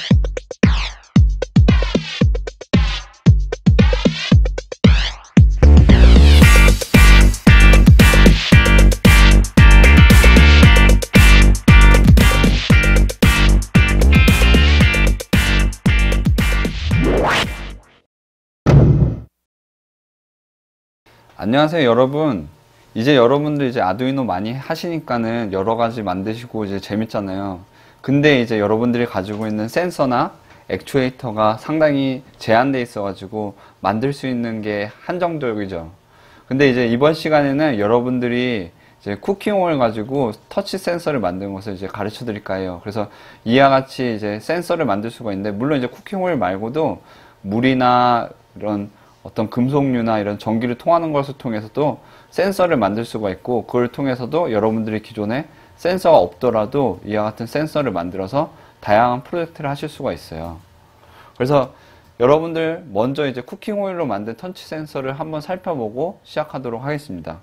안녕하세요 여러분. 이제 여러분들 이제 아두이노 많이 하시니까는 여러가지 만드시고 이제 재밌잖아요. 근데 이제 여러분들이 가지고 있는 센서나 액추에이터가 상당히 제한되어 있어 가지고 만들 수 있는 게 한정적이죠. 근데 이제 이번 시간에는 여러분들이 이제 쿠킹홀 가지고 터치 센서를 만드는 것을 이제 가르쳐 드릴까 해요. 그래서 이와 같이 이제 센서를 만들 수가 있는데, 물론 이제 쿠킹홀 말고도 물이나 이런 어떤 금속류나 이런 전기를 통하는 것을 통해서도 센서를 만들 수가 있고, 그걸 통해서도 여러분들이 기존에 센서가 없더라도 이와 같은 센서를 만들어서 다양한 프로젝트를 하실 수가 있어요. 그래서 여러분들 먼저 이제 쿠킹 오일로 만든 터치 센서를 한번 살펴보고 시작하도록 하겠습니다.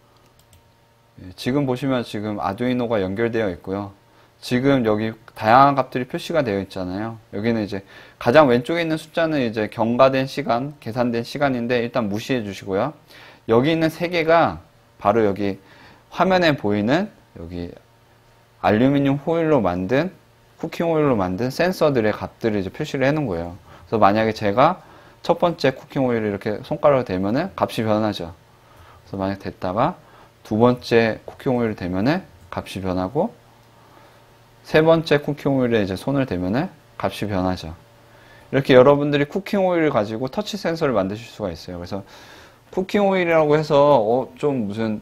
지금 보시면 지금 아두이노가 연결되어 있고요. 지금 여기 다양한 값들이 표시가 되어 있잖아요. 여기는 이제 가장 왼쪽에 있는 숫자는 이제 경과된 시간, 계산된 시간인데 일단 무시해 주시고요. 여기 있는 세 개가 바로 여기 화면에 보이는 여기 알루미늄 호일로 만든, 쿠킹 호일로 만든 센서들의 값들을 이제 표시를 해 놓은 거예요. 그래서 만약에 제가 첫 번째 쿠킹 호일을 이렇게 손가락으로 대면은 값이 변하죠. 그래서 만약 됐다가 두 번째 쿠킹 호일을 대면은 값이 변하고, 세 번째 쿠킹 오일에 이제 손을 대면은 값이 변하죠. 이렇게 여러분들이 쿠킹 오일을 가지고 터치 센서를 만드실 수가 있어요. 그래서 쿠킹 오일이라고 해서 좀 무슨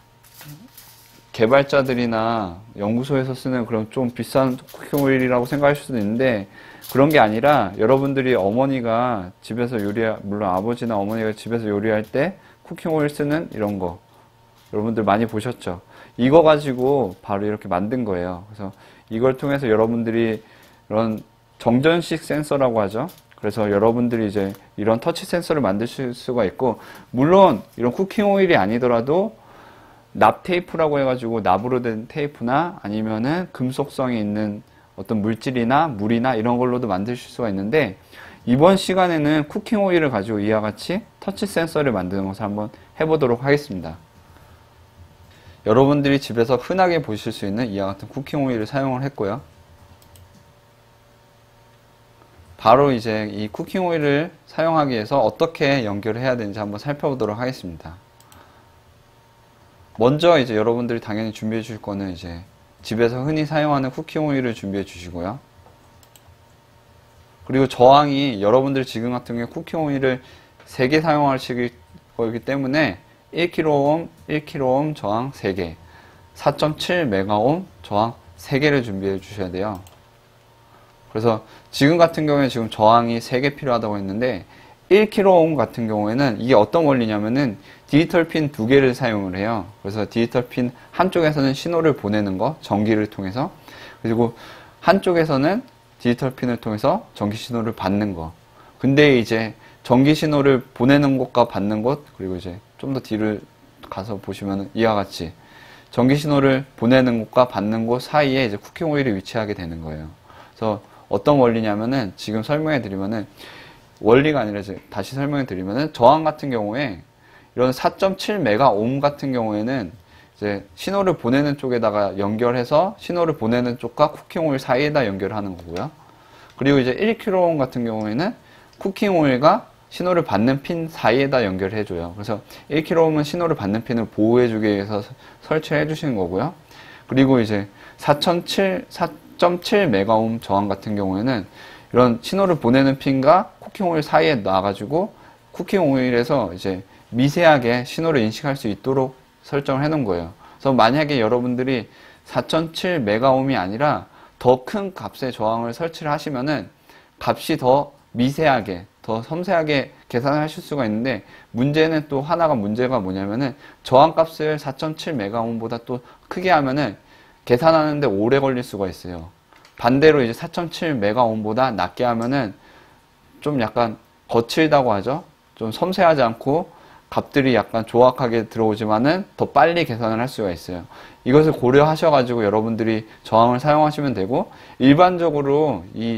개발자들이나 연구소에서 쓰는 그런 좀 비싼 쿠킹 오일이라고 생각하실 수도 있는데, 그런 게 아니라 여러분들이 어머니가 집에서 물론 아버지나 어머니가 집에서 요리할 때 쿠킹 오일 쓰는 이런 거 여러분들 많이 보셨죠? 이거 가지고 바로 이렇게 만든 거예요. 그래서 이걸 통해서 여러분들이 이런 정전식 센서라고 하죠. 그래서 여러분들이 이제 이런 터치 센서를 만드실 수가 있고, 물론 이런 쿠킹 오일이 아니더라도 납 테이프라고 해가지고 납으로 된 테이프나 아니면은 금속성이 있는 어떤 물질이나 물이나 이런 걸로도 만드실 수가 있는데, 이번 시간에는 쿠킹 오일을 가지고 이와 같이 터치 센서를 만드는 것을 한번 해보도록 하겠습니다. 여러분들이 집에서 흔하게 보실 수 있는 이와 같은 쿠킹 오일을 사용을 했고요. 바로 이제 이 쿠킹 오일을 사용하기 위해서 어떻게 연결을 해야 되는지 한번 살펴보도록 하겠습니다. 먼저 이제 여러분들이 당연히 준비해 주실 거는 이제 집에서 흔히 사용하는 쿠킹 오일을 준비해 주시고요. 그리고 저항이 여러분들 지금 같은 경우에 쿠킹 오일을 3개 사용하실 거기 때문에 1kΩ, 1kΩ 저항 3개, 4.7메가옴 저항 3개를 준비해 주셔야 돼요. 그래서 지금 같은 경우에 지금 저항이 3개 필요하다고 했는데, 1kΩ 같은 경우에는 이게 어떤 원리냐면은 디지털 핀 2개를 사용을 해요. 그래서 디지털 핀 한쪽에서는 신호를 보내는 거, 전기를 통해서, 그리고 한쪽에서는 디지털 핀을 통해서 전기 신호를 받는 거. 근데 이제 전기 신호를 보내는 곳과 받는 곳, 그리고 이제 좀 더 뒤를 가서 보시면 이와 같이 전기 신호를 보내는 곳과 받는 곳 사이에 이제 쿠킹 오일이 위치하게 되는 거예요. 그래서 어떤 원리냐면은 지금 설명해 드리면은, 원리가 아니라 이제 다시 설명해 드리면은, 저항 같은 경우에 이런 4.7메가옴 같은 경우에는 이제 신호를 보내는 쪽에다가 연결해서 신호를 보내는 쪽과 쿠킹 오일 사이에다 연결하는 거고요. 그리고 이제 1kΩ 같은 경우에는 쿠킹 오일과 신호를 받는 핀 사이에다 연결해줘요. 그래서 1kΩ은 신호를 받는 핀을 보호해주기 위해서 설치해 주시는 거고요. 그리고 이제 4.7메가옴 저항 같은 경우에는 이런 신호를 보내는 핀과 쿠킹 오일 사이에 놔가지고 쿠킹 오일에서 이제 미세하게 신호를 인식할 수 있도록 설정을 해 놓은 거예요. 그래서 만약에 여러분들이 4.7메가옴이 아니라 더 큰 값의 저항을 설치를 하시면은 값이 더 미세하게, 더 섬세하게 계산을 하실 수가 있는데, 문제는 또 하나가 문제가 뭐냐면은 저항값을 4.7메가옴보다 또 크게 하면은 계산하는데 오래 걸릴 수가 있어요. 반대로 이제 4.7메가옴보다 낮게 하면은 좀 약간 거칠다고 하죠. 좀 섬세하지 않고 값들이 약간 조악하게 들어오지만은 더 빨리 계산을 할 수가 있어요. 이것을 고려하셔가지고 여러분들이 저항을 사용하시면 되고, 일반적으로 이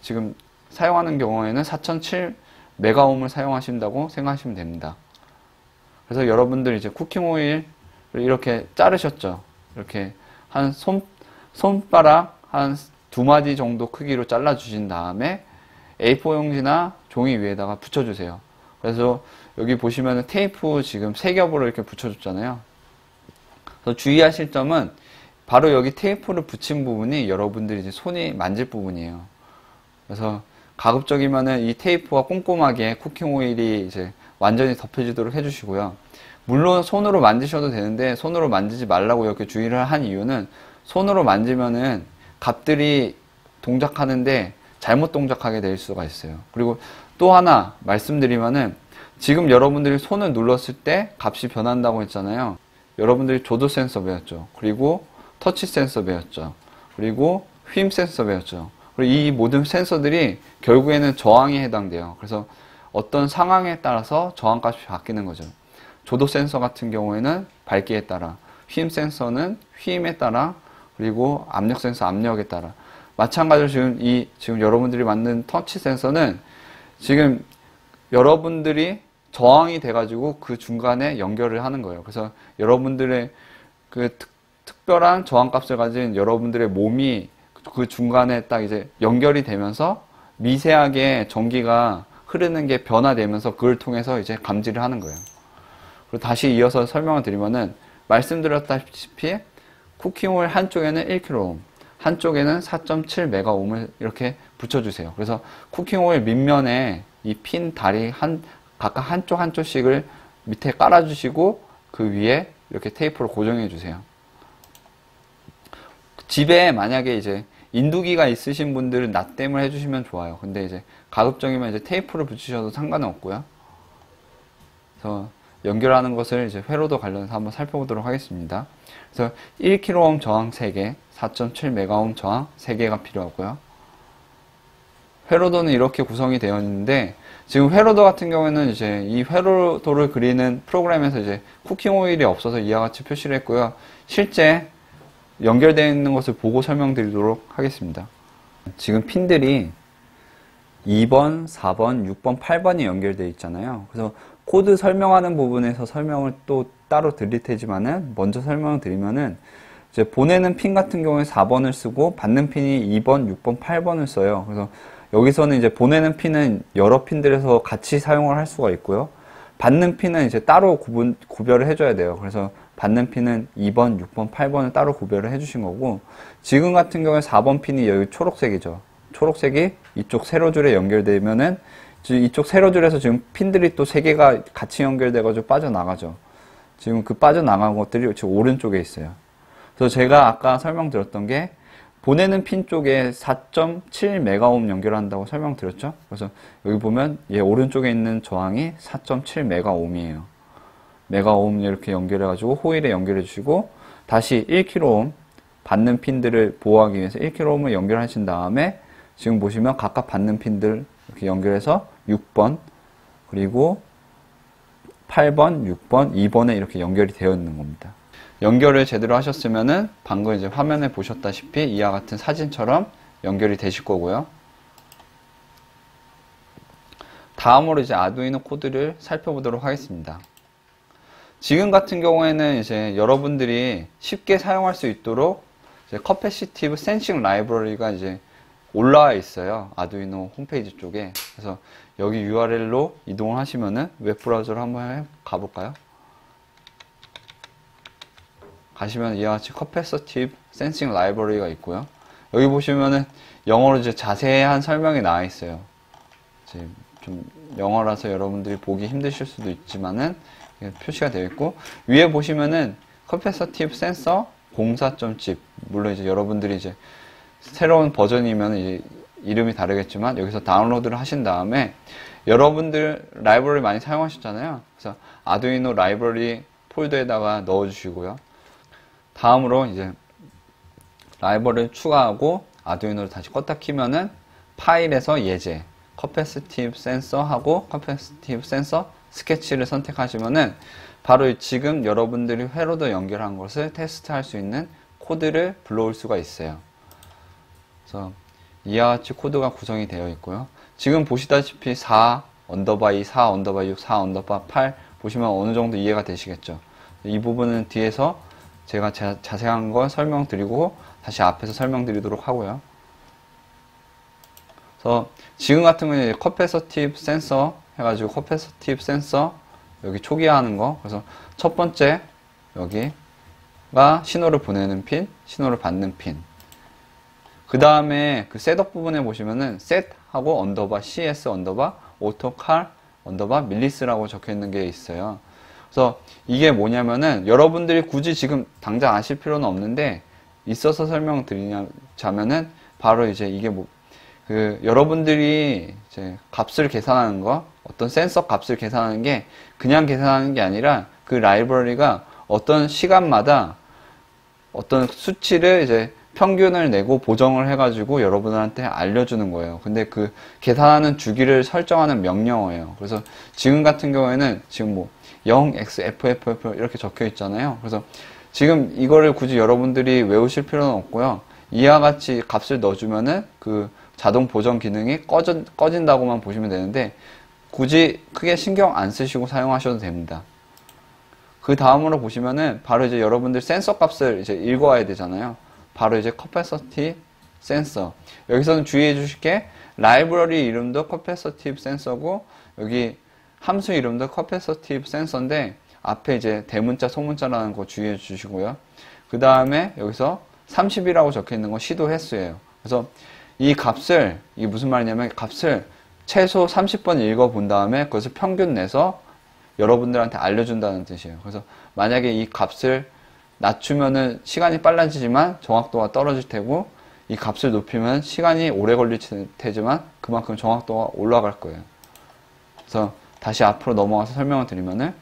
지금 사용하는 경우에는 4007메가옴을 사용하신다고 생각하시면 됩니다. 그래서 여러분들 이제 쿠킹 오일을 이렇게 자르셨죠. 이렇게 한 손바닥 한 2마디 정도 크기로 잘라 주신 다음에 A4 용지나 종이 위에다가 붙여주세요. 그래서 여기 보시면 테이프 지금 3겹으로 이렇게 붙여줬잖아요. 그래서 주의하실 점은 바로 여기 테이프를 붙인 부분이 여러분들이 이제 손이 만질 부분이에요. 그래서 가급적이면은 이 테이프가 꼼꼼하게 쿠킹 오일이 이제 완전히 덮여지도록 해주시고요. 물론 손으로 만지셔도 되는데 손으로 만지지 말라고 이렇게 주의를 한 이유는 손으로 만지면은 값들이 동작하는데 잘못 동작하게 될 수가 있어요. 그리고 또 하나 말씀드리면은 지금 여러분들이 손을 눌렀을 때 값이 변한다고 했잖아요. 여러분들이 조도 센서 배웠죠. 그리고 터치 센서 배웠죠. 그리고 휨 센서 배웠죠. 그리고 이 모든 센서들이 결국에는 저항에 해당돼요. 그래서 어떤 상황에 따라서 저항값이 바뀌는 거죠. 조도 센서 같은 경우에는 밝기에 따라, 휨 센서는 휨에 따라, 그리고 압력 센서 압력에 따라. 마찬가지로 지금 여러분들이 만든 터치 센서는 지금 여러분들이 저항이 돼가지고 그 중간에 연결을 하는 거예요. 그래서 여러분들의 그 특별한 저항값을 가진 여러분들의 몸이 그 중간에 딱 이제 연결이 되면서 미세하게 전기가 흐르는 게 변화되면서 그걸 통해서 이제 감지를 하는 거예요. 그리고 다시 이어서 설명을 드리면은 말씀드렸다시피 쿠킹오일 한쪽에는 1kΩ, 한쪽에는 4.7메가옴을 이렇게 붙여주세요. 그래서 쿠킹오일 밑면에 이 핀 다리 각각 한쪽씩을 밑에 깔아주시고 그 위에 이렇게 테이프로 고정해 주세요. 집에 만약에 이제 인두기가 있으신 분들은 낫댐을 해주시면 좋아요. 근데 이제 가급적이면 이제 테이프를 붙이셔도 상관은 없고요. 그래서 연결하는 것을 이제 회로도 관련해서 한번 살펴보도록 하겠습니다. 그래서 1kΩ 저항 3개, 4.7메가옴 저항 3개가 필요하고요. 회로도는 이렇게 구성이 되어 있는데 지금 회로도 같은 경우에는 이제 이 회로도를 그리는 프로그램에서 이제 쿠킹 오일이 없어서 이와 같이 표시를 했고요. 실제 연결되어 있는 것을 보고 설명드리도록 하겠습니다. 지금 핀들이 2번, 4번, 6번, 8번이 연결되어 있잖아요. 그래서 코드 설명하는 부분에서 설명을 또 따로 드릴 테지만은 먼저 설명을 드리면은 이제 보내는 핀 같은 경우에 4번을 쓰고 받는 핀이 2번, 6번, 8번을 써요. 그래서 여기서는 이제 보내는 핀은 여러 핀들에서 같이 사용을 할 수가 있고요. 받는 핀은 이제 따로 구별을 해줘야 돼요. 그래서 받는 핀은 2번, 6번, 8번을 따로 구별을 해주신 거고, 지금 같은 경우에 4번 핀이 여기 초록색이죠. 초록색이 이쪽 세로줄에 연결되면은 이쪽 세로줄에서 지금 핀들이 또 3개가 같이 연결돼가지고 빠져나가죠. 지금 그 빠져나간 것들이 지금 오른쪽에 있어요. 그래서 제가 아까 설명드렸던 게 보내는 핀 쪽에 4.7메가옴 연결한다고 설명드렸죠. 그래서 여기 보면 얘 오른쪽에 있는 저항이 4.7메가옴이에요. 메가옴 이렇게 연결해가지고 호일에 연결해 주시고 다시 1kΩ 받는 핀들을 보호하기 위해서 1kΩ을 연결하신 다음에 지금 보시면 각각 받는 핀들 이렇게 연결해서 6번 그리고 8번, 6번, 2번에 이렇게 연결이 되어 있는 겁니다. 연결을 제대로 하셨으면은 방금 이제 화면에 보셨다시피 이와 같은 사진처럼 연결이 되실 거고요. 다음으로 이제 아두이노 코드를 살펴보도록 하겠습니다. 지금 같은 경우에는 이제 여러분들이 쉽게 사용할 수 있도록 이제 커패시티브 센싱 라이브러리가 이제 올라와 있어요. 아두이노 홈페이지 쪽에. 그래서 여기 URL로 이동을 하시면은 웹브라우저로 한번 가볼까요? 가시면 이와 같이 커패시티브 센싱 라이브러리가 있고요. 여기 보시면은 영어로 이제 자세한 설명이 나와 있어요. 이제 좀 영어라서 여러분들이 보기 힘드실 수도 있지만은 표시가 되어 있고, 위에 보시면은 커패시티브 센서 04.zip, 물론 이제 여러분들이 이제 새로운 버전이면 이제 이름이 다르겠지만 여기서 다운로드를 하신 다음에 여러분들 라이브러리 많이 사용하셨잖아요. 그래서 아두이노 라이브러리 폴더에다가 넣어 주시고요. 다음으로 이제 라이브러리를 추가하고 아두이노를 다시 껐다 키면은 파일에서 예제 커패시티브 센서 하고 커패시티브 센서 스케치를 선택하시면은 바로 지금 여러분들이 회로도 연결한 것을 테스트할 수 있는 코드를 불러올 수가 있어요. 그래서 이와 같이 코드가 구성이 되어 있고요. 지금 보시다시피 4 언더바 2, 4 언더바 6, 4 언더바 8 보시면 어느 정도 이해가 되시겠죠. 이 부분은 뒤에서 제가 자세한 걸 설명드리고 다시 앞에서 설명드리도록 하고요. 그래서 지금 같은 경우는 커패서티브 센서 해가지고 커패서티브 센서 여기 초기화하는 거. 그래서 첫 번째 여기가 신호를 보내는 핀, 신호를 받는 핀. 그 다음에 그 셋업 부분에 보시면은 셋하고 언더바 cs 언더바 오토칼 언더바 밀리스라고 적혀 있는 게 있어요. 그래서 이게 뭐냐면은 여러분들이 굳이 지금 당장 아실 필요는 없는데 있어서 설명드리자면은 바로 이제 이게 여러분들이 이제 값을 계산하는 거, 어떤 센서 값을 계산하는 게 그냥 계산하는 게 아니라 그 라이브러리가 어떤 시간마다 어떤 수치를 이제 평균을 내고 보정을 해가지고 여러분들한테 알려주는 거예요. 근데 그 계산하는 주기를 설정하는 명령어예요. 그래서 지금 같은 경우에는 지금 0x FFF 이렇게 적혀 있잖아요. 그래서 지금 이거를 굳이 여러분들이 외우실 필요는 없고요. 이와 같이 값을 넣어주면은 그 자동 보정 기능이 꺼진다고만 보시면 되는데 굳이 크게 신경 안 쓰시고 사용하셔도 됩니다. 그 다음으로 보시면은 바로 이제 여러분들 센서 값을 이제 읽어와야 되잖아요. 바로 이제 커패서티 센서. 여기서는 주의해 주실 게 라이브러리 이름도 커패서티브 센서고 여기 함수 이름도 커패서티브 센서인데 앞에 이제 대문자 소문자라는 거 주의해 주시고요. 그 다음에 여기서 30이라고 적혀 있는 건 시도 횟수예요. 그래서 이 값을 이게 무슨 말이냐면 값을 최소 30번 읽어 본 다음에 그것을 평균 내서 여러분들한테 알려준다는 뜻이에요. 그래서 만약에 이 값을 낮추면은 시간이 빨라지지만 정확도가 떨어질 테고 이 값을 높이면 시간이 오래 걸릴 테지만 그만큼 정확도가 올라갈 거예요. 그래서 다시 앞으로 넘어가서 설명을 드리면은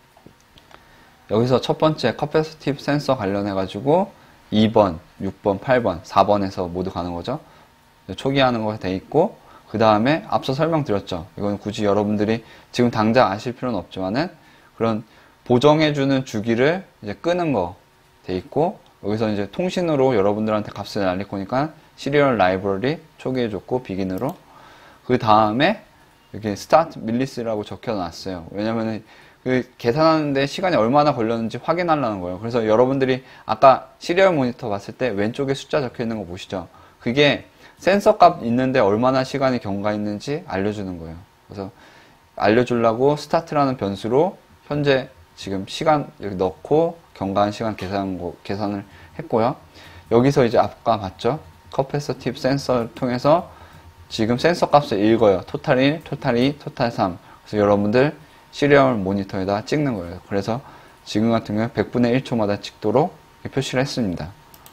여기서 첫 번째 커패시티브 센서 관련해 가지고 2번, 6번, 8번, 4번에서 모두 가는 거죠. 초기화하는 거 돼 있고 그 다음에 앞서 설명드렸죠. 이건 굳이 여러분들이 지금 당장 아실 필요는 없지만은 그런 보정해주는 주기를 이제 끄는 거 돼 있고 여기서 이제 통신으로 여러분들한테 값을 날릴 거니까 시리얼 라이브러리 초기해줬고 비긴으로 그 다음에 여기 스타트 밀리스라고 적혀놨어요. 왜냐면은 그 계산하는데 시간이 얼마나 걸렸는지 확인하려는 거예요. 그래서 여러분들이 아까 시리얼 모니터 봤을 때 왼쪽에 숫자 적혀 있는 거 보시죠. 그게 센서 값 있는데 얼마나 시간이 경과했는지 알려주는 거예요. 그래서 알려주려고 스타트라는 변수로 현재 지금 시간 여기 넣고 경과한 시간 계산을 했고요. 여기서 이제 아까 봤죠? 커패서티브 센서를 통해서 지금 센서 값을 읽어요. 토탈 1, 토탈 2, 토탈 3. 그래서 여러분들 시리얼 모니터에다 찍는 거예요. 그래서 지금 같은 경우에 100분의 1초마다 찍도록 표시를 했습니다.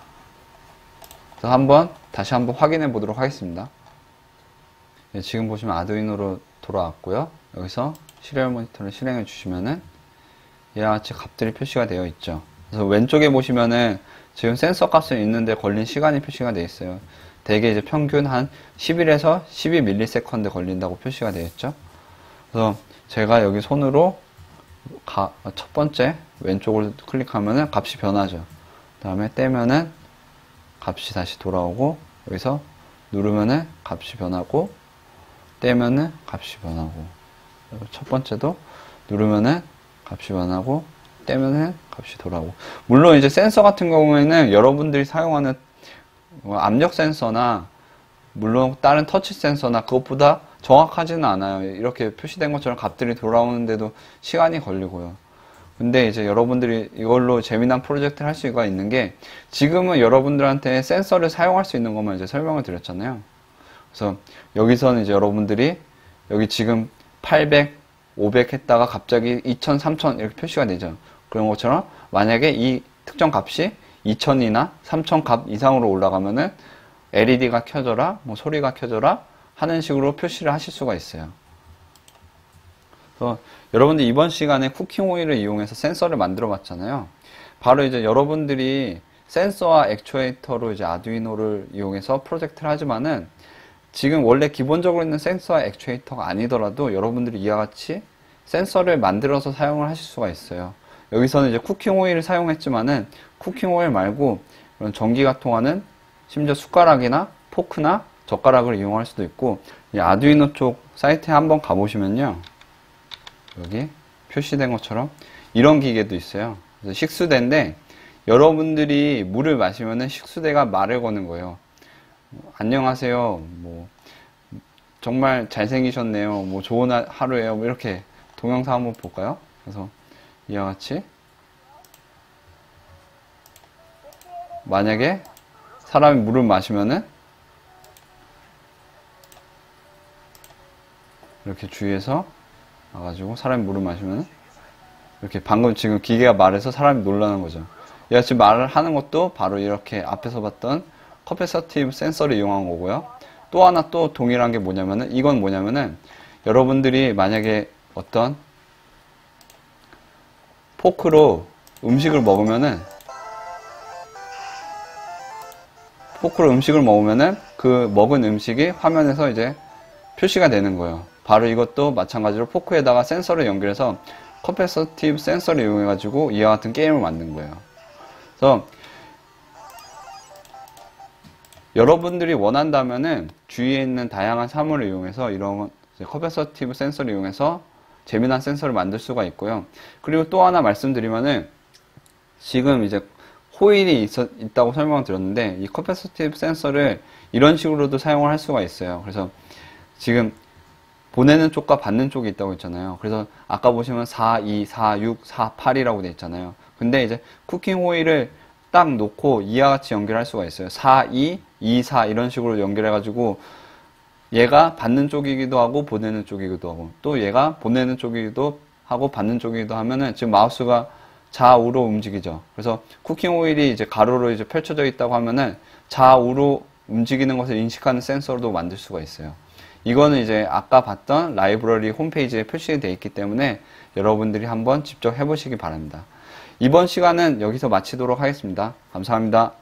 그래서 다시 한번 확인해 보도록 하겠습니다. 네, 지금 보시면 아두이노로 돌아왔고요. 여기서 시리얼 모니터를 실행해 주시면은 이와 같이 값들이 표시가 되어 있죠. 그래서 왼쪽에 보시면은 지금 센서 값을 읽는데 걸린 시간이 표시가 되어 있어요. 대개 이제 평균 한 11에서 12ms 걸린다고 표시가 되어 있죠. 그래서 제가 여기 손으로 첫 번째 왼쪽을 클릭하면은 값이 변하죠. 그 다음에 떼면은 값이 다시 돌아오고 여기서 누르면은 값이 변하고 떼면은 값이 변하고 첫 번째도 누르면은 값이 변하고 떼면은 값이 돌아오고 물론 이제 센서 같은 경우에는 여러분들이 사용하는 압력 센서나 물론 다른 터치 센서나 그것보다 정확하지는 않아요. 이렇게 표시된 것처럼 값들이 돌아오는데도 시간이 걸리고요. 근데 이제 여러분들이 이걸로 재미난 프로젝트를 할 수가 있는 게 지금은 여러분들한테 센서를 사용할 수 있는 것만 이제 설명을 드렸잖아요. 그래서 여기서는 이제 여러분들이 여기 지금 800, 500 했다가 갑자기 2000, 3000 이렇게 표시가 되죠. 그런 것처럼 만약에 이 특정 값이 2000이나 3000 값 이상으로 올라가면은 LED가 켜져라, 소리가 켜져라 하는 식으로 표시를 하실 수가 있어요. 그래서 여러분들 이번 시간에 쿠킹 오일을 이용해서 센서를 만들어 봤잖아요. 바로 이제 여러분들이 센서와 액추에이터로 이제 아두이노를 이용해서 프로젝트를 하지만은 지금 원래 기본적으로 있는 센서와 액추에이터가 아니더라도 여러분들이 이와 같이 센서를 만들어서 사용을 하실 수가 있어요. 여기서는 이제 쿠킹 오일을 사용했지만은 쿠킹 오일 말고 그런 전기가 통하는 심지어 숟가락이나 포크나 젓가락을 이용할 수도 있고, 이 아두이노 쪽 사이트에 한번 가보시면요, 여기 표시된 것처럼 이런 기계도 있어요. 그래서 식수대인데, 여러분들이 물을 마시면은 식수대가 말을 거는 거예요. 안녕하세요. 뭐 정말 잘생기셨네요. 뭐 좋은 하루예요. 뭐 이렇게 동영상 한번 볼까요? 그래서 이와 같이 만약에 사람이 물을 마시면은 이렇게 주위에서 와가지고 사람이 물을 마시면은 이렇게 방금 지금 기계가 말해서 사람이 놀라는 거죠. 얘가 지금 말을 하는 것도 바로 이렇게 앞에서 봤던 커패서티브 센서를 이용한 거고요. 또 하나 또 동일한 게 뭐냐면은, 이건 뭐냐면은, 여러분들이 만약에 어떤 포크로 음식을 먹으면은 그 먹은 음식이 화면에서 이제 표시가 되는 거예요. 바로 이것도 마찬가지로 포크에다가 센서를 연결해서 커패서티브 센서를 이용해 가지고 이와 같은 게임을 만든 거예요. 그래서 여러분들이 원한다면은 주위에 있는 다양한 사물을 이용해서 이런 커패서티브 센서를 이용해서 재미난 센서를 만들 수가 있고요. 그리고 또 하나 말씀드리면은, 지금 이제 호일이 있다고 설명을 드렸는데, 이 커패서티브 센서를 이런 식으로도 사용을 할 수가 있어요. 그래서 지금 보내는 쪽과 받는 쪽이 있다고 했잖아요. 그래서 아까 보시면 4, 2, 4, 6, 4, 8이라고 되어 있잖아요. 근데 이제 쿠킹 호일을 딱 놓고 이와 같이 연결할 수가 있어요. 4, 2, 2, 4 이런 식으로 연결해가지고 얘가 받는 쪽이기도 하고 보내는 쪽이기도 하고, 또 얘가 보내는 쪽이기도 하고 받는 쪽이기도 하면은 지금 마우스가 좌우로 움직이죠. 그래서 쿠킹 호일이 이제 가로로 이제 펼쳐져 있다고 하면은 좌우로 움직이는 것을 인식하는 센서로도 만들 수가 있어요. 이거는 이제 아까 봤던 라이브러리 홈페이지에 표시되어 있기 때문에 여러분들이 한번 직접 해보시기 바랍니다. 이번 시간은 여기서 마치도록 하겠습니다. 감사합니다.